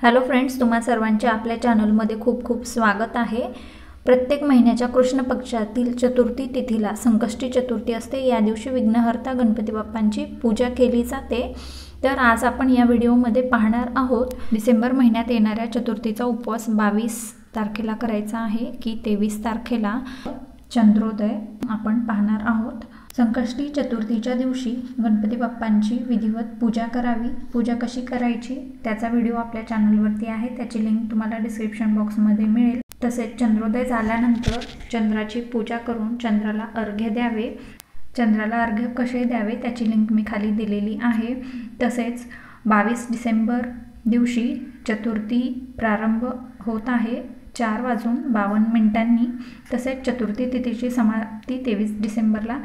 Hello friends, तुम्हा सर्वांचे आपल्या चॅनलमध्ये खूप खूप स्वागत आहे। प्रत्येक महिन्याच्या कृष्ण पक्षातील चतुर्थी तिथीला संकष्टी चतुर्थी असते। या दिवशी विघ्नहर्ता गणपती बाप्पांची पूजा केली जाते। तर आज आपण या व्हिडिओमध्ये पाहणार आहोत डिसेंबर महिन्यात येणाऱ्या चतुर्थीचा उपवास 22 तारखेला करायचा आहे की 23 तारखेला चंद्रोदय आपण पाहणार आहोत। संकष्टी चतुर्थीच्या दिवशी गणपती बाप्पांची विधिवत पूजा करावी। पूजा कशी करायची त्याचा व्हिडिओ आपल्या चॅनलवरती आहे, त्याची लिंक तुम्हाला डिस्क्रिप्शन बॉक्समध्ये मिळेल। तसेच चंद्रोदय झाल्यानंतर चंद्राची पूजा करून चंद्राला अर्घ्य द्यावे। चंद्राला अर्घ्य कसे द्यावे त्याची लिंक मी खाली दिलेली आहे। तसेच 22 डिसेंबर दिवशी चतुर्थी प्रारंभ होत आहे 4:52 तसेच चतुर्थी तिथीची समाप्ती 23 डिसेंबरला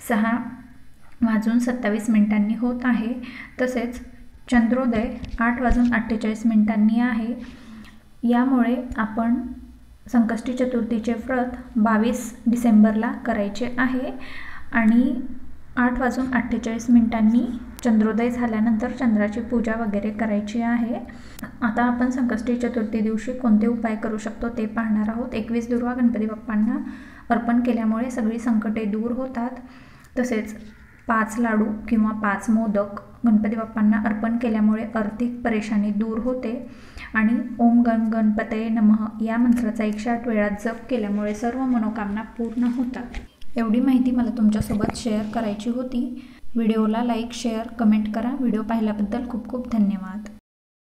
6:27 होत आहे। तसेच चंद्रोदय 8:48 आहे। यामुळे आपण संकष्टी चतुर्थीचे व्रत 22 डिसेंबरला करायचे आहे आणि 8:48 चंद्रोदय झाल्यानंतर चंद्राची पूजा वगैरे करायची आहे। आता आपण संकष्टी चतुर्थी दिवशी कोणते उपाय करू शकतो ते पाहणार आहोत। 21 दुर्वा गणपती बाप्पांना अर्पण केल्यामुळे सगळी संकटे दूर होतात। तसेच 5 लाडू किंवा 5 मोदक गणपती बाप्पांना अर्पण केल्यामुळे आर्थिक परेशानी दूर होते आणि ओम गण गणपतये नमः या मंत्राचा 108 वेळा जप केल्यामुळे सर्व मनोकामना पूर्ण होतात। एवढी माहिती मला तुमच्यासोबत शेअर करायची होती। व्हिडिओला लाईक, शेअर, कमेंट करा। व्हिडिओ पाहिल्याबद्दल खूप खूप धन्यवाद।